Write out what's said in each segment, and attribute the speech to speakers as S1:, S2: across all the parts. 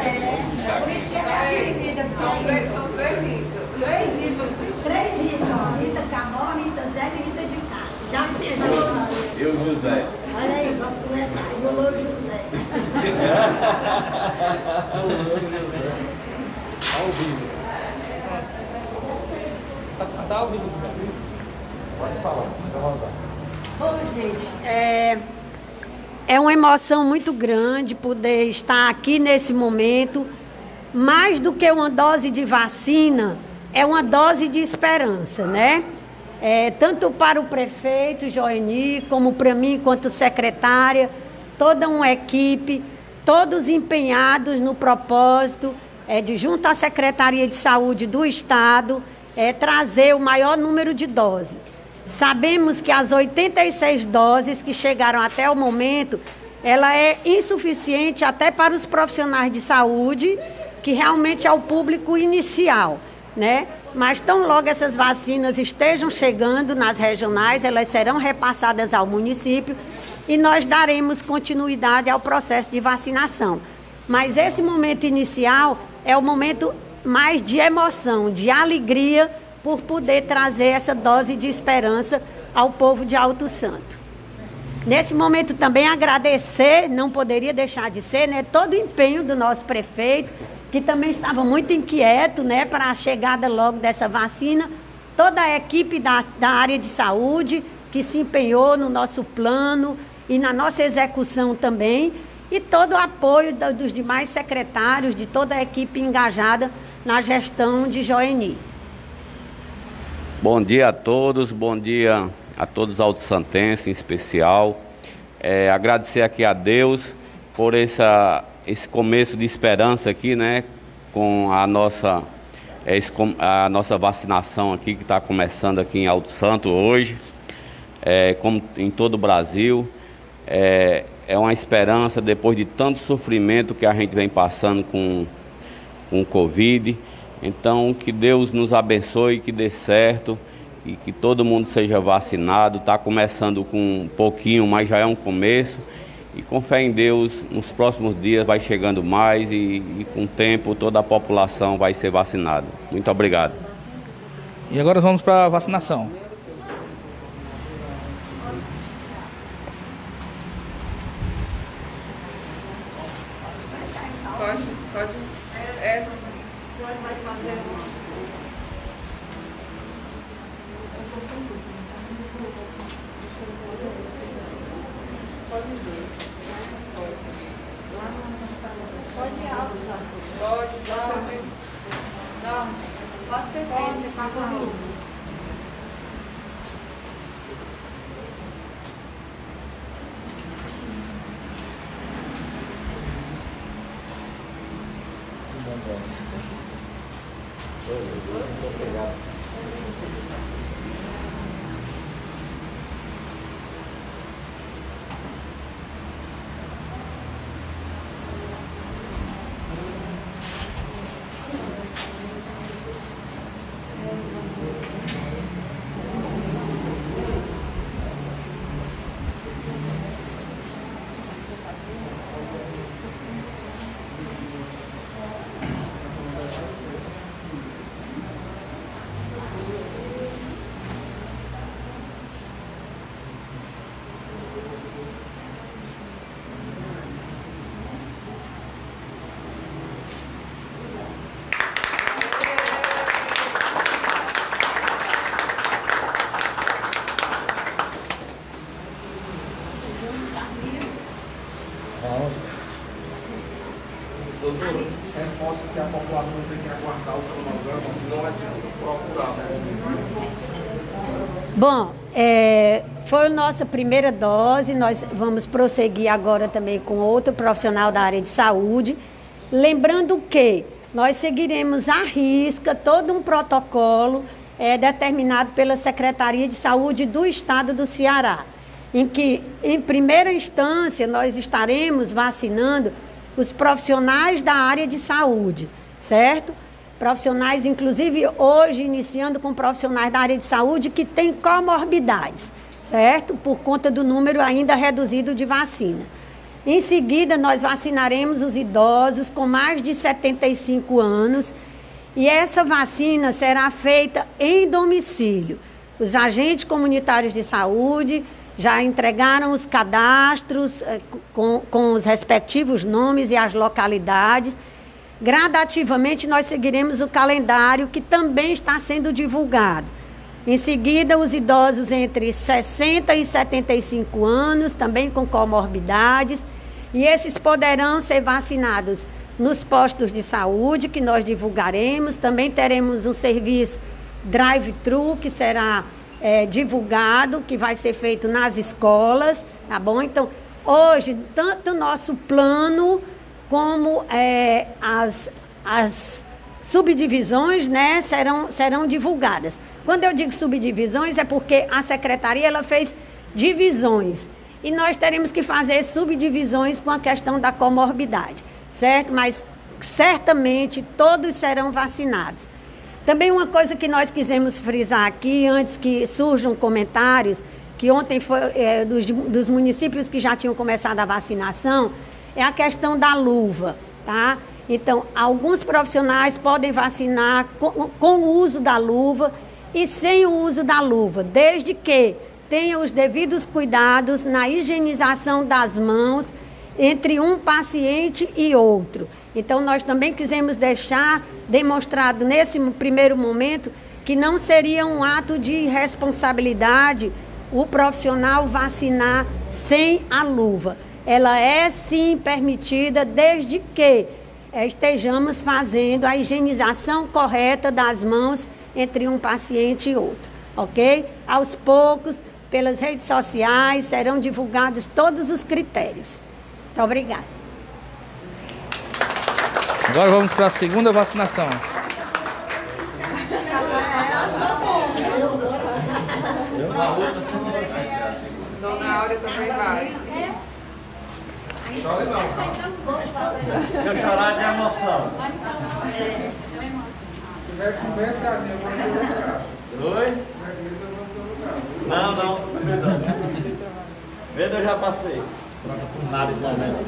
S1: Por isso que ela é dividida. São três Ritas. Três Ritas, ó. Rita Camó, Rita Zé e Rita de Casa. Já pensou?
S2: Eu, José.
S1: Olha aí, vamos começar. E o Louro José.
S2: Ao vivo. Tá ao vivo. Pode falar,
S3: Bom, gente, é uma emoção muito grande poder estar aqui nesse momento. Mais do que uma dose de vacina, é uma dose de esperança, né? Tanto para o prefeito Joeni, como para mim, quanto secretária, toda uma equipe, todos empenhados no propósito de, junto à Secretaria de Saúde do Estado, trazer o maior número de doses. Sabemos que as 86 doses que chegaram até o momento, ela é insuficiente até para os profissionais de saúde, que realmente é o público inicial, né? Mas tão logo essas vacinas estejam chegando nas regionais, elas serão repassadas ao município e nós daremos continuidade ao processo de vacinação. Mas esse momento inicial é o momento mais de emoção, de alegria, por poder trazer essa dose de esperança ao povo de Alto Santo. Nesse momento também agradecer, não poderia deixar de ser, né, todo o empenho do nosso prefeito, que também estava muito inquieto, né, para a chegada logo dessa vacina, toda a equipe da área de saúde que se empenhou no nosso plano e na nossa execução também, e todo o apoio dos demais secretários, de toda a equipe engajada na gestão de Joeni.
S4: Bom dia a todos, bom dia a todos os alto-santenses em especial. Agradecer aqui a Deus por esse começo de esperança aqui, né, com a nossa vacinação aqui que está começando aqui em Alto Santo hoje, como em todo o Brasil. É uma esperança depois de tanto sofrimento que a gente vem passando com o Covid. Então, que Deus nos abençoe, que dê certo e que todo mundo seja vacinado. Está começando com um pouquinho, mas já é um começo. E com fé em Deus, nos próximos dias vai chegando mais e com o tempo toda a população vai ser vacinada. Muito obrigado.
S5: E agora vamos para a vacinação.
S6: Pode. Pode ser feito, passa a roupa.
S2: Doutor, reforça que a população tem que aguardar o cronograma, não adianta procurar.
S3: Bom, foi a nossa primeira dose, nós vamos prosseguir agora também com outro profissional da área de saúde. Lembrando que nós seguiremos à risca todo um protocolo determinado pela Secretaria de Saúde do Estado do Ceará, em que, em primeira instância, nós estaremos vacinando os profissionais da área de saúde, certo? Profissionais, inclusive, hoje, iniciando com profissionais da área de saúde que têm comorbidades, certo? Por conta do número ainda reduzido de vacina. Em seguida, nós vacinaremos os idosos com mais de 75 anos e essa vacina será feita em domicílio. Os agentes comunitários de saúde já entregaram os cadastros com os respectivos nomes e as localidades. Gradativamente, nós seguiremos o calendário que também está sendo divulgado. Em seguida, os idosos entre 60 e 75 anos, também com comorbidades, e esses poderão ser vacinados nos postos de saúde, que nós divulgaremos. Também teremos um serviço drive-thru, que será divulgado, que vai ser feito nas escolas, tá bom? Então, hoje, tanto o nosso plano como as subdivisões, né, serão divulgadas. Quando eu digo subdivisões, é porque a secretaria ela fez divisões. E nós teremos que fazer subdivisões com a questão da comorbidade, certo? Mas certamente todos serão vacinados. Também uma coisa que nós quisemos frisar aqui, antes que surjam comentários, que ontem foi dos municípios que já tinham começado a vacinação, é a questão da luva, tá? Então, alguns profissionais podem vacinar com o uso da luva e sem o uso da luva, desde que tenham os devidos cuidados na higienização das mãos entre um paciente e outro. Então, nós também quisemos deixar demonstrado nesse primeiro momento que não seria um ato de irresponsabilidade o profissional vacinar sem a luva. Ela é sim permitida desde que estejamos fazendo a higienização correta das mãos entre um paciente e outro, ok? Aos poucos, pelas redes sociais, serão divulgados todos os critérios. Muito obrigada.
S5: Agora vamos para a segunda vacinação.
S6: Dona Áurea também vai.
S2: Chora não. Deixa eu chorar de emoção. Se tiver com medo, eu vou no lugar.
S7: Oi? Não. Medo eu já passei. Nada esse momento.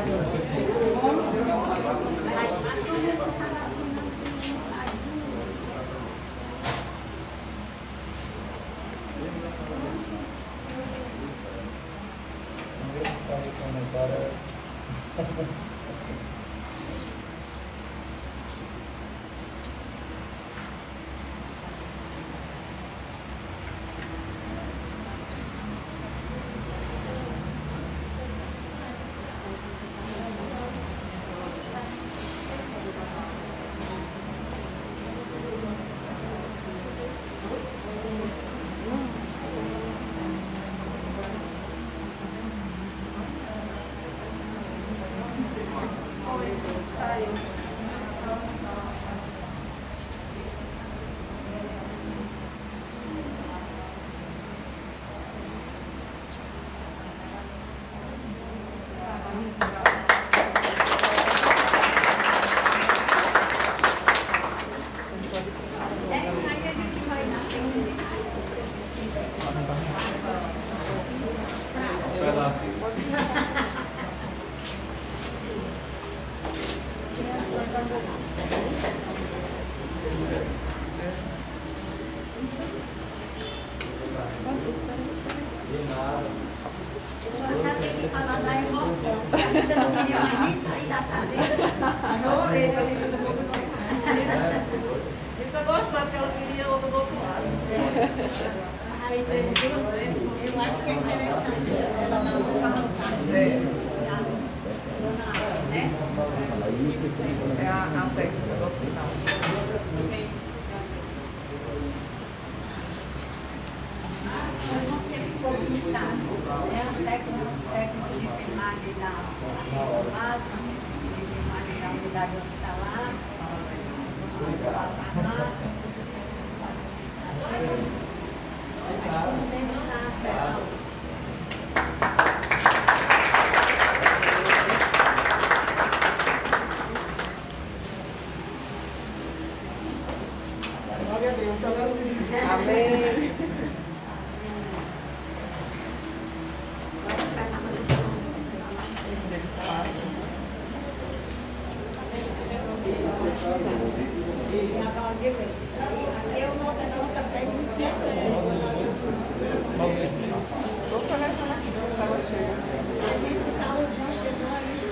S6: É a técnica do hospital.
S1: É a técnica de enfermagem da atenção básica, de enfermagem da unidade hospitalar, da farmácia,
S6: Amém.
S1: Eu não sei não, também não sei.
S6: Vou pegar aquela aqui, se ela chega.
S1: A gente saúde não chegou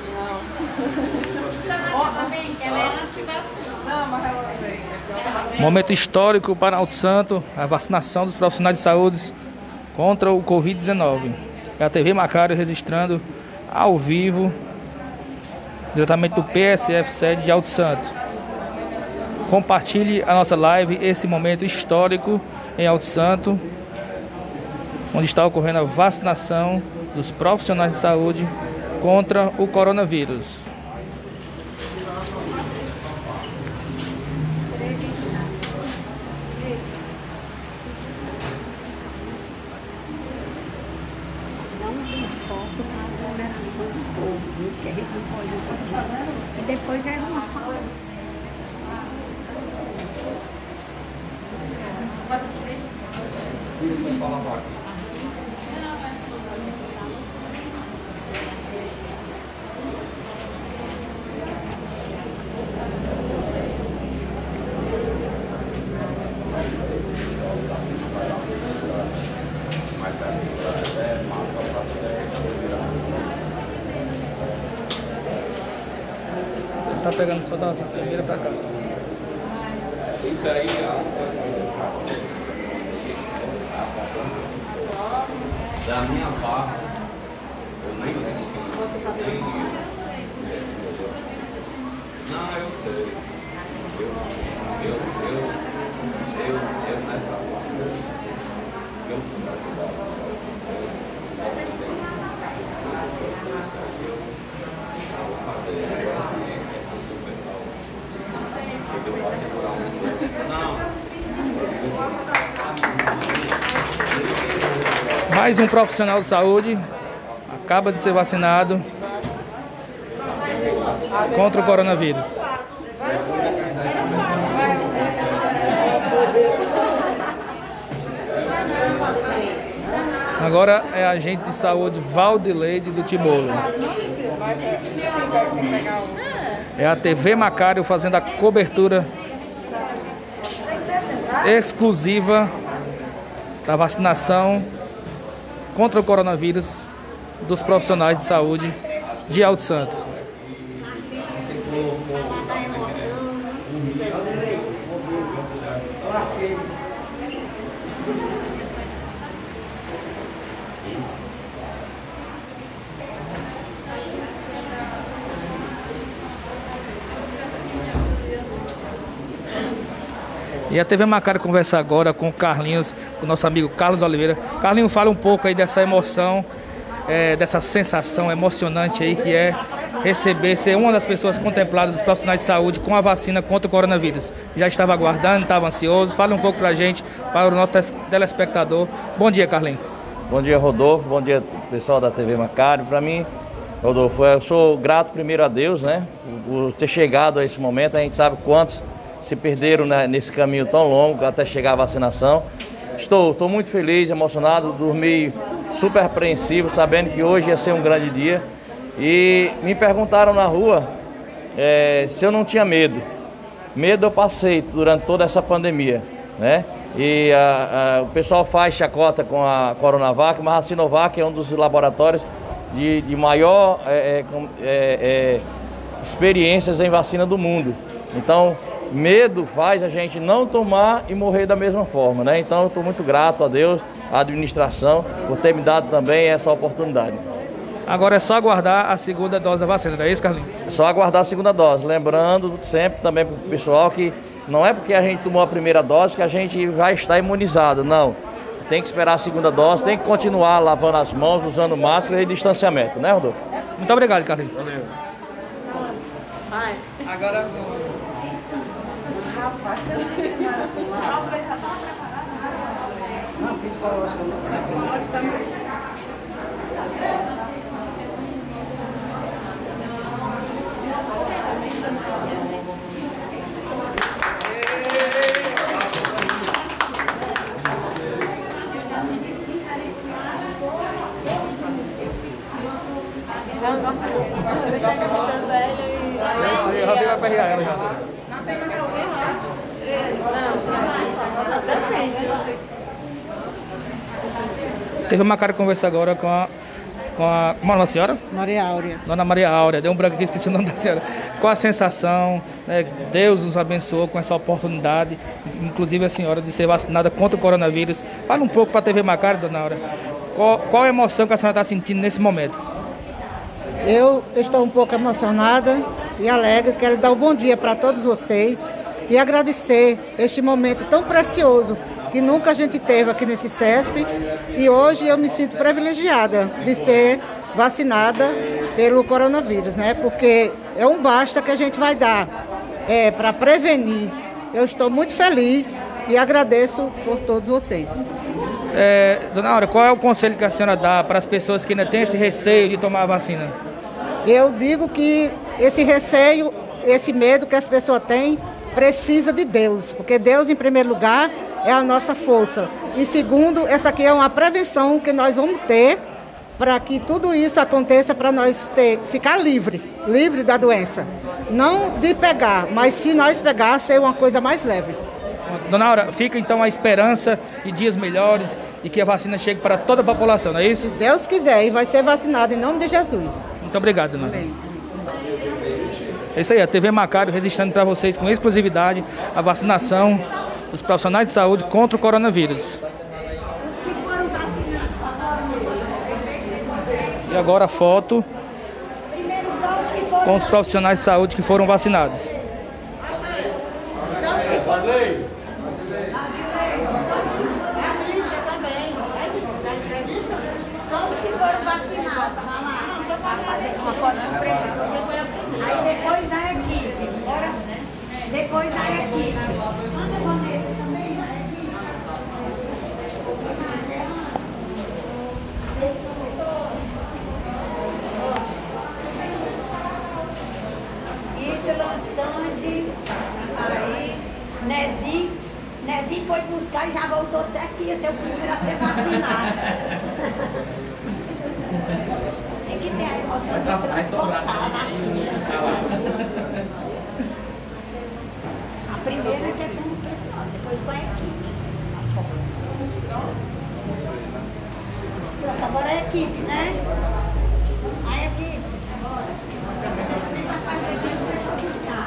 S1: aí.
S6: Não, mas ela vem.
S5: Momento histórico para Alto Santo, a vacinação dos profissionais de saúde contra o Covid-19. É a TV Macário registrando ao vivo, diretamente do PSF sede de Alto Santo. Compartilhe a nossa live, esse momento histórico em Alto Santo, onde está ocorrendo a vacinação dos profissionais de saúde contra o coronavírus.
S3: Que a gente não pode fazer. E depois é uma fala.
S5: Tá pegando só da primeira para cá.
S4: Isso aí, da minha parte, eu nem lembro. Não, eu sei. Eu nessa parte.
S5: Mais um profissional de saúde acaba de ser vacinado contra o coronavírus. Agora é a agente de saúde Valdileide do Tibolo. É a TV Macário fazendo a cobertura exclusiva da vacinação contra o coronavírus dos profissionais de saúde de Alto Santo. E a TV Macário conversa agora com o Carlinhos, com o nosso amigo Carlos Oliveira. Carlinhos, fala um pouco aí dessa emoção, dessa sensação emocionante aí que é receber, ser uma das pessoas contempladas dos profissionais de saúde com a vacina contra o coronavírus. Já estava aguardando, estava ansioso. Fala um pouco pra gente, para o nosso telespectador. Bom dia, Carlinhos.
S7: Bom dia, Rodolfo. Bom dia, pessoal da TV Macário. Para mim, Rodolfo, eu sou grato primeiro a Deus, né, por ter chegado a esse momento. A gente sabe quantos se perderam, né, nesse caminho tão longo até chegar a vacinação. Estou muito feliz, emocionado, dormi super apreensivo, sabendo que hoje ia ser um grande dia. E me perguntaram na rua se eu não tinha medo. Medo eu passei durante toda essa pandemia, né? E o pessoal faz chacota com a Coronavac, mas a Sinovac é um dos laboratórios de maior experiências em vacina do mundo. Então, medo faz a gente não tomar e morrer da mesma forma, né? Então, eu estou muito grato a Deus, à administração, por ter me dado também essa oportunidade.
S5: Agora é só aguardar a segunda dose da vacina, não é isso, Carlinhos?
S7: É só aguardar a segunda dose. Lembrando sempre também para o pessoal que não é porque a gente tomou a primeira dose que a gente vai estar imunizado, não. Tem que esperar a segunda dose, tem que continuar lavando as mãos, usando máscara e distanciamento, né, Rodolfo?
S5: Muito obrigado, Carlinhos.
S7: Valeu.
S6: Agora vou.
S5: Eu já vi, vai pegar ela já. Teve uma cara de conversa agora com a como é a senhora?
S8: Maria Áurea.
S5: Dona Maria Áurea, deu um branco aqui, esqueci o nome da senhora. Qual a sensação, né? Deus nos abençoou com essa oportunidade, inclusive a senhora, de ser vacinada contra o coronavírus. Fala um pouco para a TV Macari, dona Áurea. Qual a emoção que a senhora está sentindo nesse momento?
S8: Eu estou um pouco emocionada e alegre. Quero dar um bom dia para todos vocês e agradecer este momento tão precioso que nunca a gente teve aqui nesse CESP, e hoje eu me sinto privilegiada de ser vacinada pelo coronavírus, né? Porque é um basta que a gente vai dar para prevenir. Eu estou muito feliz e agradeço por todos vocês.
S5: Dona Áurea, qual é o conselho que a senhora dá para as pessoas que ainda têm esse receio de tomar a vacina?
S8: Eu digo que esse receio, esse medo que as pessoas têm, precisa de Deus, porque Deus, em primeiro lugar, é a nossa força. E segundo, essa aqui é uma prevenção que nós vamos ter para que tudo isso aconteça, para nós ficar livre da doença. Não de pegar, mas se nós pegar, ser uma coisa mais leve.
S5: Dona Áurea, fica então a esperança de dias melhores e que a vacina chegue para toda a população, não é isso?
S8: Se Deus quiser, e vai ser vacinado em nome de Jesus.
S5: Muito obrigado, dona Áurea. É isso aí, a TV Macari registrando para vocês com exclusividade a vacinação dos profissionais de saúde contra o coronavírus. E agora a foto com os profissionais de saúde que foram vacinados.
S1: Só os que foram vacinados. Aí depois a equipe. Depois a equipe. Manda a Vanessa também, a equipe. Ítala, Sandy, aí, Nezinho foi buscar e já voltou certo que ia ser o primeiro a ser vacinado. Tem que ter a emoção de transportar a vacina. A primeira que é com o pessoal, depois com a equipe. Pronto, agora é a equipe, né? A equipe. Você também vai fazer aqui, você vai buscar.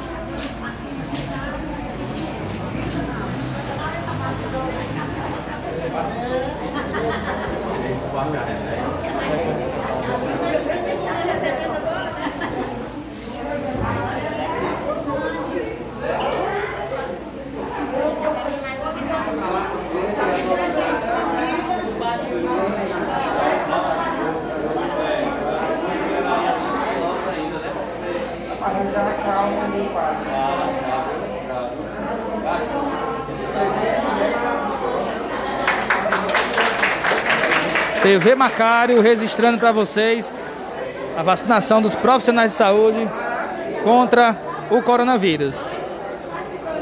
S5: TV Macari registrando para vocês a vacinação dos profissionais de saúde contra o coronavírus.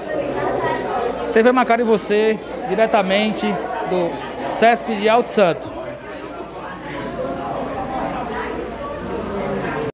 S5: TV Macari, você, diretamente do CESP de Alto Santo.